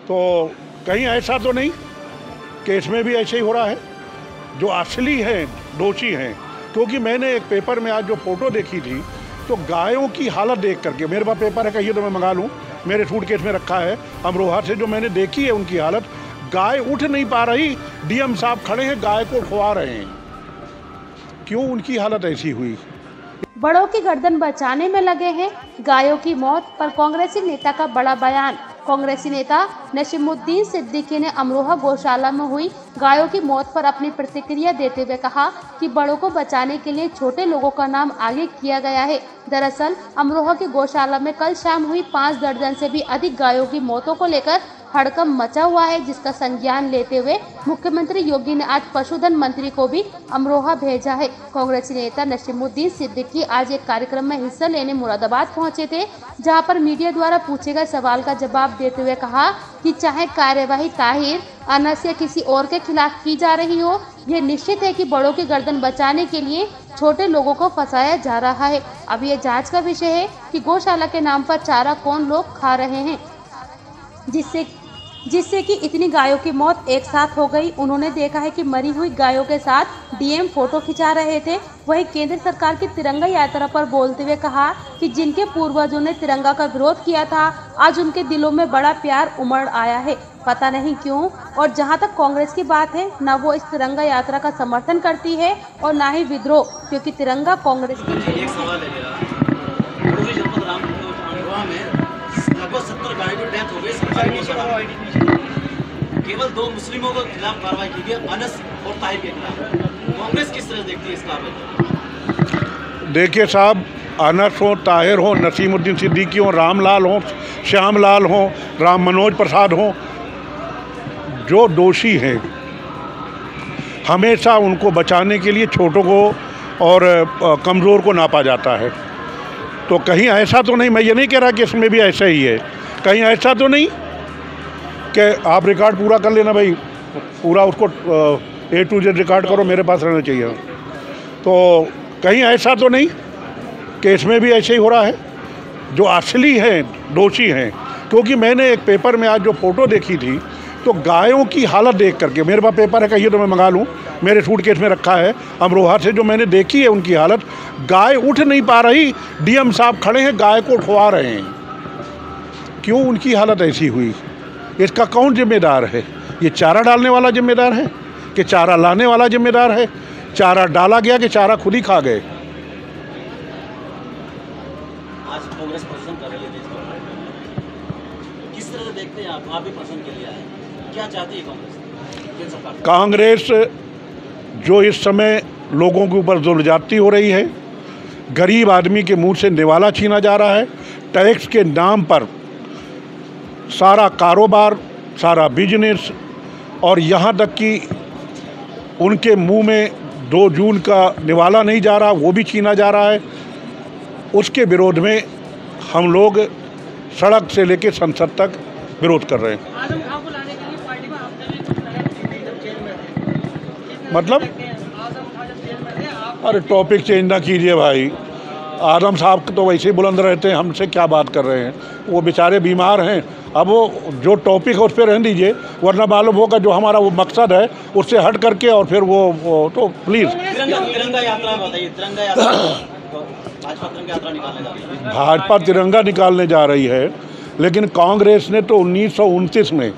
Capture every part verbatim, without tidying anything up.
तो कहीं ऐसा तो नहीं कि इसमें भी ऐसे ही हो रहा है? जो असली हैं दोषी हैं, क्योंकि मैंने एक पेपर में आज जो फ़ोटो देखी थी तो गायों की हालत देख करके, मेरे पास पेपर है, कहिए तो मैं मंगा लूँ, मेरे सूटकेस में रखा है अमरोहा से, जो मैंने देखी है उनकी हालत, गाय उठ नहीं पा रही, डीएम साहब खड़े हैं गाय को खुआ रहे हैं। क्यों उनकी हालत ऐसी हुई? बड़ों की गर्दन बचाने में लगे हैं, गायों की मौत पर कांग्रेसी नेता का बड़ा बयान। कांग्रेसी नेता नसीमुद्दीन सिद्दीकी ने अमरोहा गौशाला में हुई गायों की मौत पर अपनी प्रतिक्रिया देते हुए कहा कि बड़ों को बचाने के लिए छोटे लोगों का नाम आगे किया गया है। दरअसल अमरोहा की गौशाला में कल शाम हुई पाँच दर्जन से भी अधिक गायों की मौतों को लेकर हड़कंप मचा हुआ है, जिसका संज्ञान लेते हुए मुख्यमंत्री योगी ने आज पशुधन मंत्री को भी अमरोहा भेजा है। कांग्रेसी नेता नसीमुद्दीन सिद्दीकी आज एक कार्यक्रम में हिस्सा लेने मुरादाबाद पहुंचे थे, जहां पर मीडिया द्वारा पूछे गए सवाल का जवाब देते हुए कहा कि चाहे कार्यवाही ताहिर अनस या किसी और के खिलाफ की जा रही हो, ये निश्चित है कि बड़ों की गर्दन बचाने के लिए छोटे लोगों को फंसाया जा रहा है। अब ये जांच का विषय है कि गौशाला के नाम पर चारा कौन लोग खा रहे हैं, जिससे जिससे कि इतनी गायों की मौत एक साथ हो गई। उन्होंने देखा है कि मरी हुई गायों के साथ डीएम फोटो खिंचा रहे थे। वहीं केंद्र सरकार की तिरंगा यात्रा पर बोलते हुए कहा कि जिनके पूर्वजों ने तिरंगा का विरोध किया था, आज उनके दिलों में बड़ा प्यार उमड़ आया है, पता नहीं क्यों। और जहां तक कांग्रेस की बात है, न वो इस तिरंगा यात्रा का समर्थन करती है और न ही विद्रोह, क्योंकि तिरंगा कांग्रेस की। एक सवाल है मेरा, लगभग सत्तर गायों की डेथ हो गई सरकारी गौशाला में, केवल दो मुस्लिमों के खिलाफ कार्रवाई की गई, अनस और ताहिर के खिलाफ। कांग्रेस किस तरह देखती है इस कार्रवाई? देखिए साहब, अनस हो, ताहिर हो, नसीमुद्दीन सिद्दीकी हो, रामलाल हो, श्यामलाल हो, राम मनोज प्रसाद हो, जो दोषी हैं हमेशा उनको बचाने के लिए छोटों को और कमज़ोर को नापा जाता है। तो कहीं ऐसा तो नहीं, मैं ये नहीं कह रहा कि इसमें भी ऐसा ही है, कहीं ऐसा तो नहीं कि आप रिकॉर्ड पूरा कर लेना भाई, पूरा उसको ए टू जेड रिकॉर्ड करो, मेरे पास रहना चाहिए। तो कहीं ऐसा तो नहीं कि इसमें भी ऐसे ही हो रहा है? जो असली हैं दोषी हैं, क्योंकि मैंने एक पेपर में आज जो फ़ोटो देखी थी तो गायों की हालत देख करके, मेरे पास पेपर है, कहिए तो मैं मंगा लूँ, मेरे सूटकेस में रखा है अमरोहा से, जो मैंने देखी है उनकी हालत, गाय उठ नहीं पा रही, डीएम साहब खड़े हैं गाय को खुआ रहे हैं। क्यों उनकी हालत ऐसी हुई? इसका कौन जिम्मेदार है? ये चारा डालने वाला जिम्मेदार है कि चारा लाने वाला जिम्मेदार है? चारा डाला गया कि चारा खुद ही खा गए? आज कांग्रेस प्रदर्शन कर रही है देश में, किस तरह से देखते हैं आप? आप भी प्रदर्शन के लिए आए, क्या चाहती है कांग्रेस? कांग्रेस जो इस समय लोगों के ऊपर जुल्म ज्यादती हो रही है, गरीब आदमी के मुंह से निवाला छीना जा रहा है, टैक्स के नाम पर सारा कारोबार, सारा बिजनेस, और यहाँ तक कि उनके मुंह में दो जून का निवाला नहीं जा रहा, वो भी छीना जा रहा है। उसके विरोध में हम लोग सड़क से लेकर संसद तक विरोध कर रहे हैं। मतलब अरे टॉपिक चेंज ना कीजिए भाई, आदम साहब तो वैसे ही बुलंद रहते हैं, हमसे क्या बात कर रहे हैं? वो बेचारे बीमार हैं, अब वो जो टॉपिक है उस पर रहने दीजिए, वरना मालूम होगा जो हमारा वो मकसद है उससे हट करके, और फिर वो, वो तो प्लीज़। तिरंगा यात्रा बताइए, तिरंगा यात्रा भाजपा तिरंगा यात्रा निकालने जा रही है। भाजपा तिरंगा निकालने जा रही है, लेकिन कांग्रेस ने तो उन्नीस सौ उनतीस में,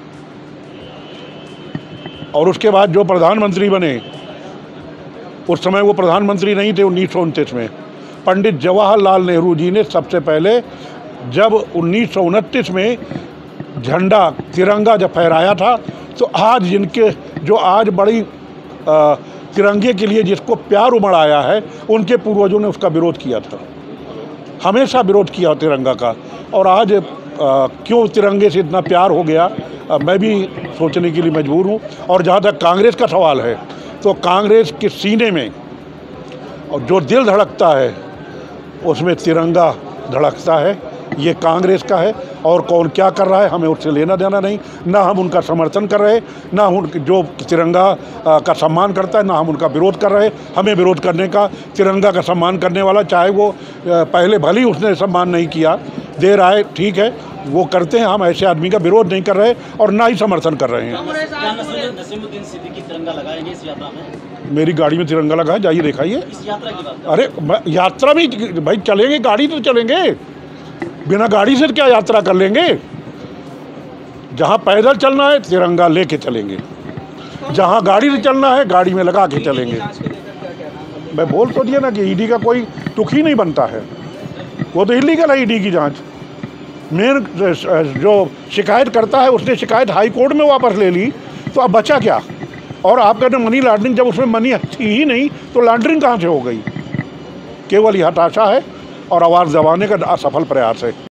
और उसके बाद जो प्रधानमंत्री बने, उस समय वो प्रधानमंत्री नहीं थे उन्नीस सौ उनतीस में, पंडित जवाहरलाल नेहरू जी ने सबसे पहले जब उन्नीस सौ उनतीस में झंडा तिरंगा जब फहराया था, तो आज जिनके जो आज बड़ी आ, तिरंगे के लिए जिसको प्यार उमड़ आया है, उनके पूर्वजों ने उसका विरोध किया था, हमेशा विरोध किया तिरंगा का। और आज आ, क्यों तिरंगे से इतना प्यार हो गया, आ, मैं भी सोचने के लिए मजबूर हूँ। और जहाँ तक कांग्रेस का सवाल है, तो कांग्रेस के सीने में और जो दिल धड़कता है उसमें तिरंगा धड़कता है, ये कांग्रेस का है। और कौन क्या कर रहा है हमें उससे लेना देना नहीं, ना हम उनका समर्थन कर रहे, ना उन जो तिरंगा का सम्मान करता है, ना हम उनका विरोध कर रहे। हमें विरोध करने का, तिरंगा का सम्मान करने वाला, चाहे वो पहले भले ही उसने सम्मान नहीं किया, दे रहा है, ठीक है, वो करते हैं। हम ऐसे आदमी का विरोध नहीं कर रहे और ना ही समर्थन कर रहे हैं। क्या नसीम- नसीमुद्दीन सिद्दीकी तिरंगा लगाएंगे इस यात्रा में? मेरी गाड़ी में तिरंगा लगा है, जाइए दिखाइए। इस यात्रा की बात अरे मैं- यात्रा में भाई चलेंगे, गाड़ी तो चलेंगे, बिना गाड़ी से क्या यात्रा कर लेंगे। जहाँ पैदल चलना है तिरंगा लेके चलेंगे, जहाँ गाड़ी से चलना है गाड़ी में लगा के चलेंगे। मैं बोल तो दिया ना कि ईडी का कोई टुक ही नहीं बनता है, वो तो इलीगल है ईडी की जांच। मेन जो शिकायत करता है उसने शिकायत हाई कोर्ट में वापस ले ली, तो अब बचा क्या। और आप कहते हैं मनी लॉन्ड्रिंग, जब उसमें मनी थी ही नहीं तो लॉन्ड्रिंग कहाँ से हो गई। केवल यह हताशा है और आवाज़ दबाने का असफल प्रयास है।